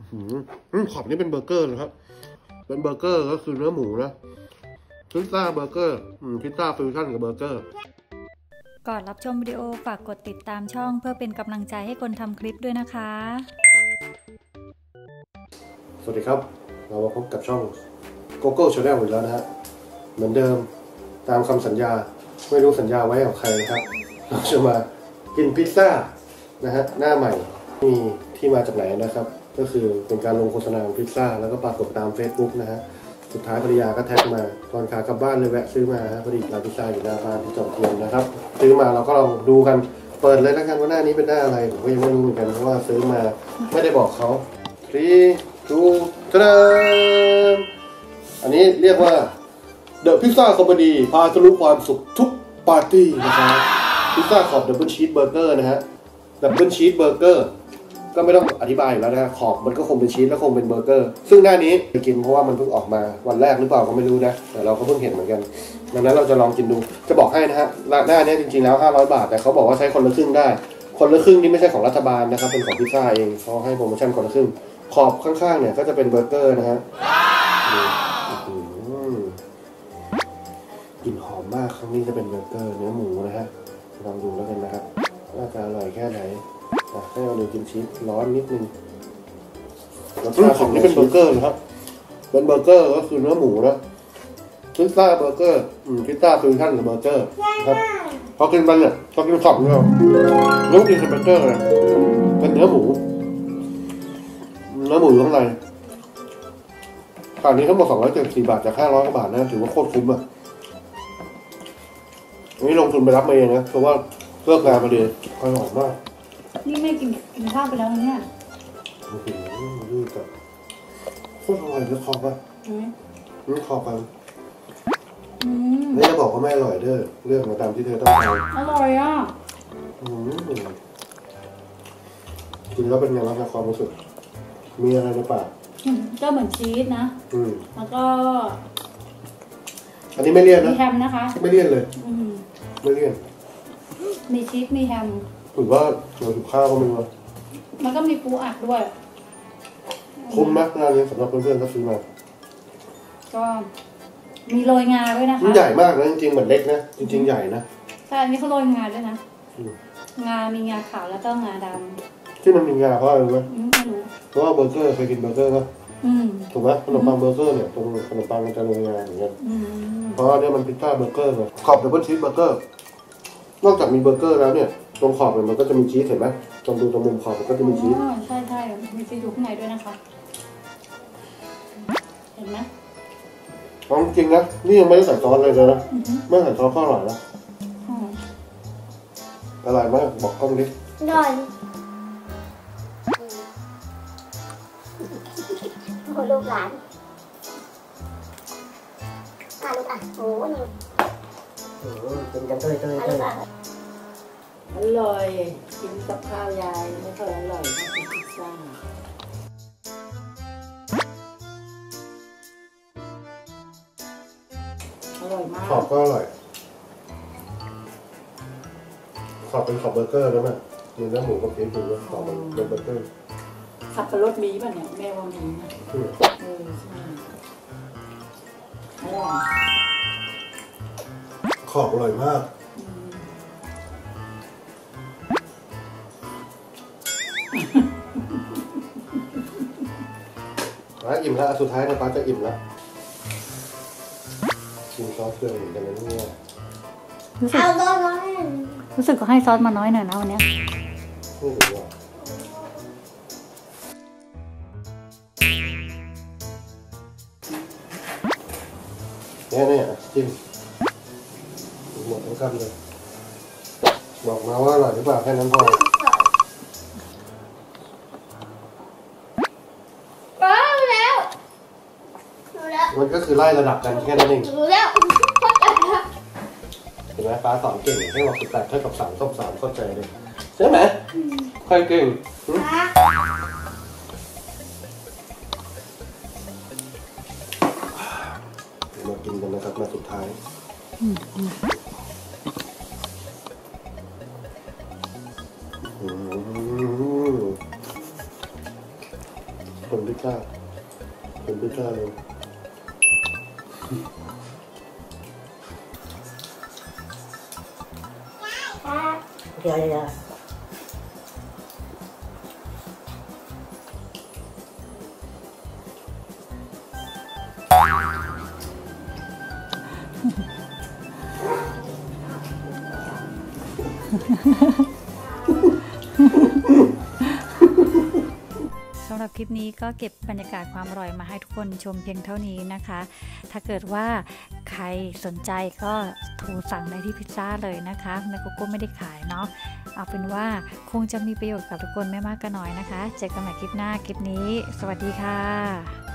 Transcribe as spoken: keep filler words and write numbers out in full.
อืมขอบนี่เป็นเบอร์เกอร์นะครับเป็นเบอร์เกอร์ก็คือเนื้อหมูนะพิซซ่าเบอร์เกอร์อืมพิซซ่าฟิวชั่นกับเบอร์เกอร์ก่อนรับชมวิดีโอฝากกดติดตามช่องเพื่อเป็นกำลังใจให้คนทำคลิปด้วยนะคะสวัสดีครับเรามาพบกับช่อง Gogo Channel อีกแล้วนะฮะเหมือนเดิมตามคำสัญญาไม่รู้สัญญาไว้กับใครนะครับเราจะมากินพิซซ่านะฮะหน้าใหม่มีที่มาจากไหนนะครับก็คือเป็นการลงโฆษณาของพิซซ่าแล้วก็ปรากฏตาม Facebook นะฮะสุดท้ายภรรยาก็แท็กมาตอนขากลับบ้านเลยแวะซื้อมาฮะพอดีร้านพิซซ่าอยู่หน้าบ้านที่จอมเทียนนะครับซื้อมาเราก็ลองดูกันเปิดเลยแล้วกันว่าหน้านี้เป็นหน้าอะไรผมก็ยังไม่รู้เหมือนกันเพราะว่าซื้อมาไม่ได้บอกเขาทรีดูตะนอันนี้เรียกว่า The Pizza Company พาทะลุความสุขทุกปาร์ตี้นะครับพิซซ่าขอบดับเบิลชีสเบอร์เกอร์นะฮะดับเบิลชีสเบอร์เกอร์ก็ไม่ต้องอธิบายอยู่แล้วนะขอบมันก็คงเป็นชีสแล้วคงเป็นเบอร์เกอร์ซึ่งหน้านี้จะกินเพราะว่ามันเพิ่งออกมาวันแรกหรือเปล่าก็ไม่รู้นะแต่เราก็เพิ่งเห็นเหมือนกันดังนั้นเราจะลองกินดูจะบอกให้นะฮะหน้านี้จริงๆแล้วห้าร้อยบาทแต่เขาบอกว่าใช้คนละครึ่งได้คนละครึ่งนี่ไม่ใช่ของรัฐบาลนะครับเป็นของพิซซ่าเองเขาให้โปรโมชั่นคนละครึ่งขอบข้างๆเนี่ยก็จะเป็นเบอร์เกอร์นะฮะกลิ่นหอมมากข้างนี้จะเป็นเบอร์เกอร์เนื้อหมูนะฮะลองดูแล้วกันนะครับว่าจะอร่อยแค่ไหนให้เราเลยกินชีสร้อนนิดนึงรสชาติของนี้เป็นเบอร์เกอร์นะครับเป็นเบอร์เกอร์ก็คือเนื้อหมูนะพิซซ่าเบอร์เกอร์อืมพิซซ่าฟิวชั่นกับเบอร์เกอร์ครับพอกินมันเนี่ยพอกินขอบเนี่ยรู้กินเป็นเบอร์เกอร์เลยเป็นเนื้อหมูเนื้อหมูอยู่ข้างในตอนนี้ทั้งหมดสองร้อยเจ็ดสิบสี่บาทจากห้าร้อยกว่าบาทนะถือว่าโคตรคุ้มอ่ะนี่ลงทุนไปรับมาเองนะเพราะว่าเลิกงานมาดีอร่อยมากนี่ไม่กินกินข้าวไปแล้วเนี่ยโอ้โหดูกับโคตรอร่อยเลยขอบอ่ะนี่ขอบไปนี่จะบอกว่าไม่อร่อยเด้อเลือกมาตามที่เธอต้องการอร่อยอ่ะกินแล้วเป็นไงบ้างครับความรู้สึกมีอะไรในปากก็เหมือนชีสนะแล้วก็อันนี้ไม่เลี่ยนนะมีแฮมนะคะไม่เลี่ยนเลยไม่เลี่ยนมีชีสมีแฮมถือว่าเราถูกข้าวก็ไม่รู้มันก็มีปูอัดด้วยคุ้มมากงานนี้สำหรับเพื่อนๆก็ซื้อมาก็มีโรยงาด้วยนะคะใหญ่มากนะจริงๆเหมือนเล็กนะจริงๆใหญ่นะแต่อันนี้เขาโรยงาด้วยนะงามีงาขาวแล้วก็งาดำที่มันมีงาเพราะอะไรรู้ไหมเพราะว่าเบอร์เกอร์เคยกินเบอร์เกอร์ป่ะถูกไหมขนมปังเบอร์เกอร์เนี่ยตรงขนมปังมันจะโรยงาเหมือนกันเพราะว่าเนี่ยมันพิซซ่าเบอร์เกอร์เลยขอบดับเบิลชีสเบอร์เกอร์นอกจากมีเบอร์เกอร์แล้วเนี่ยตรงขอบมันก็จะมีชีสเห็นไหมตรงดูตรงมุมขอบมันก็จะมีชีสใช่ใช่มีชีสอยู่ข้างในด้วยนะคะเห็นไหมจริงนะนี่ยังไม่ได้ใส่ซอสเลยเลยนะไม่ใส่ซอสก็อร่อยนะอร่อยมากบอกกล้องดิอร่อยโอ้ลูกหลานอ่ะลูกอ่ะโอ้นี่กินกันเต้ยเต้ยเต้ยอร่อยกินกับข้าวยายไม่ค่อยอร่อยนะกินพิซซ่าอร่อยมากขอบก็อร่อยขอบเป็นขอบเบอร์เกอร์แล้วมั้ยมีเนื้อหมูกับเนื้อหมูแล้วขอบเป็นเบอร์เกอร์สับปะรดมีป่ะเนี่ยแม่ว่ามีนะเออใช่อร่อยขอบอร่อยมากป้าอิ่มแล้วสุดท้ายนะป้าจะอิ่มแล้วกินซอสเกลือเหมือนกันนะเนี่ยรู้สึกรู้สึกก็ให้ซอสมาน้อยหน่อยนะวันนี้ไม่รู้อ่ะเนี่ยเนี่ยจิ้มหมดทั้งคำเลยบอกมาว่าอร่อยหรือเปล่าแค่นั้นพอมันก็คือไล่ระดับกันแค่นั้นเองรู้แล้วเห็นไหมฟ้าสอนเก่งให้บอกสิบแปดเท่ากับสามลบสามเข้าใจเลยใช่ไหมใครเก่งมากินกันนะครับมาสุดท้ายคนพิซซ่าคนพิซซ่าเลยครับเดี๋ยวเดี๋ยวสำหรับคลิปนี้ก็เก็บบรรยากาศความอร่อยมาให้ทุกคนชมเพียงเท่านี้นะคะ ถ้าเกิดว่าใครสนใจก็โทรสั่งได้ที่พิซซ่าเลยนะคะแม่โกโก้ไม่ได้ขายเนาะเอาเป็นว่าคงจะมีประโยชน์กับทุกคนไม่มากก็น้อยนะคะเจอกันใหม่คลิปหน้าคลิปนี้สวัสดีค่ะ